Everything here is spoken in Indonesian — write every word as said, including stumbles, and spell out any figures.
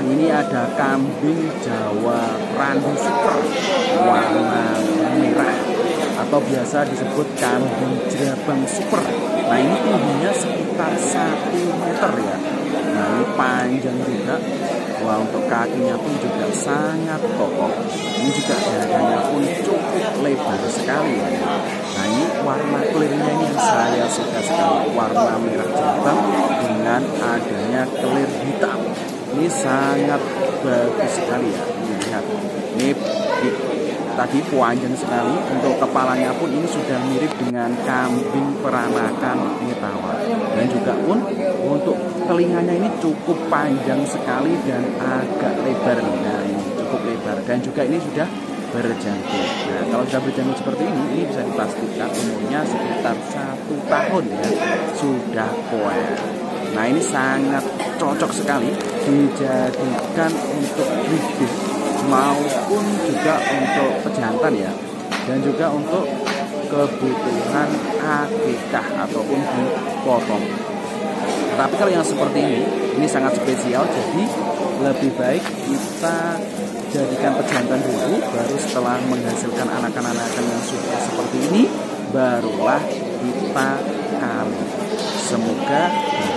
ini ada kambing Jawa Randu Super warna merah atau biasa disebut kambing Jerabang Super. Nah ini tingginya sekitar satu meter ya. Nah ini panjang juga. Wah, untuk kakinya pun juga sangat kokoh. Ini juga dadanya pun cukup lebar sekali ya. Nah ini warna kelirnya ini yang saya suka sekali, warna merah Jerabang dengan adanya kelir hitam. Ini sangat bagus sekali ya. Ini lihat, ini tadi panjang sekali. Untuk kepalanya pun ini sudah mirip dengan kambing peranakan Nitawa. Dan juga pun untuk telinganya ini cukup panjang sekali dan agak lebar. Nah ini cukup lebar dan juga ini sudah berjangkit. Nah kalau sudah berjangkit seperti ini, ini bisa dipastikan umurnya sekitar satu tahun ya, sudah poel. Nah ini sangat cocok sekali dijadikan untuk breeding maupun juga untuk pejantan ya, dan juga untuk kebutuhan akikah ataupun dipotong. Tapi kalau yang seperti ini, ini sangat spesial, jadi lebih baik kita jadikan pejantan dulu, baru setelah menghasilkan anak-anakan yang sudah seperti ini, barulah kita kawin. Semoga